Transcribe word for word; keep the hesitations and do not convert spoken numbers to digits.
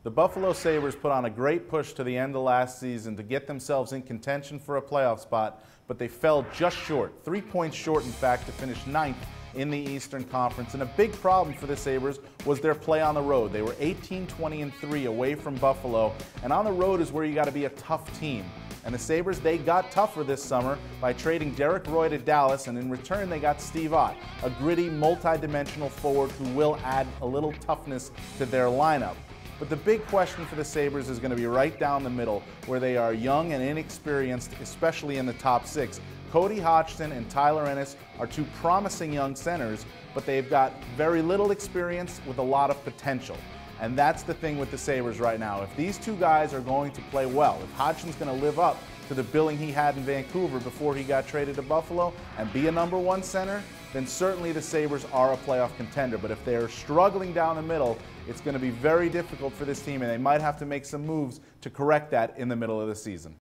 The Buffalo Sabres put on a great push to the end of last season to get themselves in contention for a playoff spot, but they fell just short, three points short in fact, to finish ninth in the Eastern Conference. And a big problem for the Sabres was their play on the road. They were eighteen, twenty, and three away from Buffalo, and on the road is where you got to be a tough team. And the Sabres, they got tougher this summer by trading Derek Roy to Dallas, and in return they got Steve Ott, a gritty, multi-dimensional forward who will add a little toughness to their lineup. But the big question for the Sabres is going to be right down the middle, where they are young and inexperienced, especially in the top six. Cody Hodgson and Tyler Ennis are two promising young centers, but they've got very little experience with a lot of potential. And that's the thing with the Sabres right now. If these two guys are going to play well, if Hodgson's going to live up to the billing he had in Vancouver before he got traded to Buffalo and be a number one center, then certainly the Sabres are a playoff contender. But if they're struggling down the middle, it's going to be very difficult for this team, and they might have to make some moves to correct that in the middle of the season.